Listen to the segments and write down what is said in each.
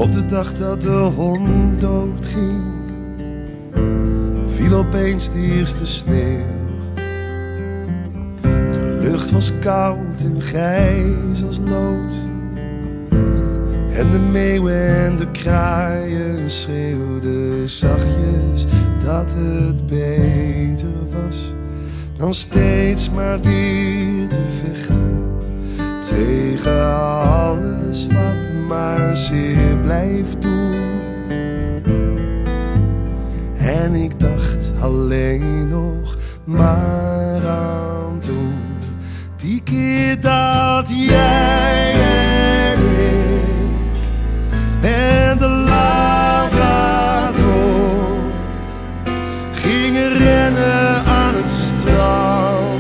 Op de dag dat de hond doodging, viel opeens de eerste sneeuw. De lucht was koud en grijs als lood. En de meeuwen en de kraaien schreeuwden zachtjes dat het beter was dan steeds maar weer te vechten tegen alles wat maar zeer blijft doen. En ik dacht alleen nog maar aan toen, die keer dat jij en ik en de Labrador gingen rennen aan het strand.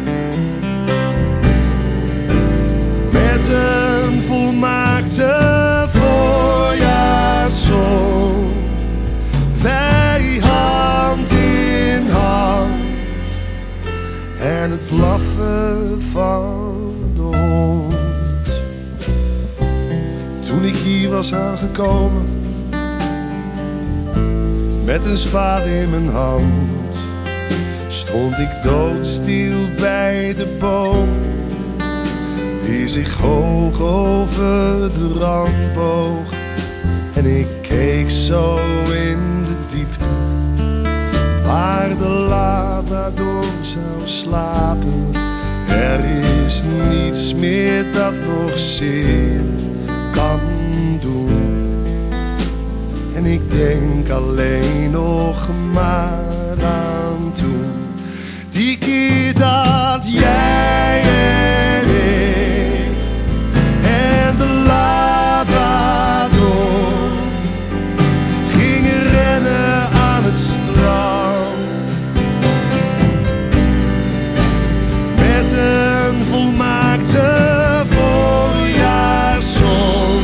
Met een volmaakte voorjaarszon, wij hand in hand. En het blaffen van de hond. Toen ik hier was aangekomen, met een spade in mijn hand, stond ik doodstil bij de boom, die zich hoog over de rand boog. En ik keek zo in de diepte, waar de Labrador zou slapen. Er is niets meer dat nog zeer kan doen. En ik denk alleen nog maar aan toen, die keer dat jij en ik en de Labrador gingen rennen aan het strand. Met een volmaakte voorjaarszon,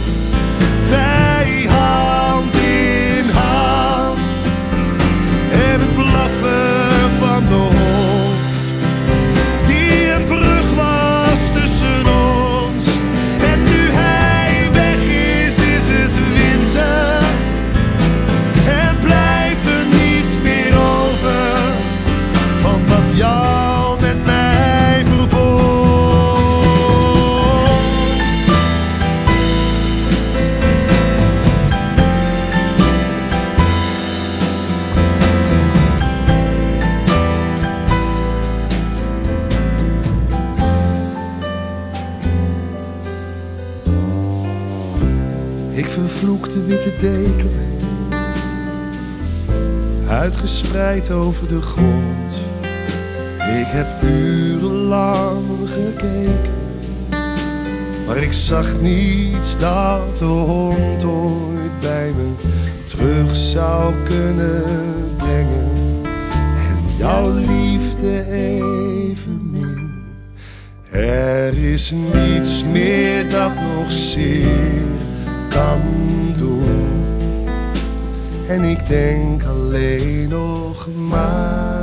wij hand in hand. En het blaffen van de hond, die een brug was tussen ons. En nu hij weg is, is het winter en blijft er niets meer over van wat jou met mij verbond. Ik vervloek de witte deken, uitgespreid over de grond. Ik heb urenlang gekeken, maar ik zag niets dat de hond ooit bij me terug zou kunnen brengen. En jouw liefde evenmin. Er is niets meer dat nog zeer kan doen. En ik denk alleen nog maar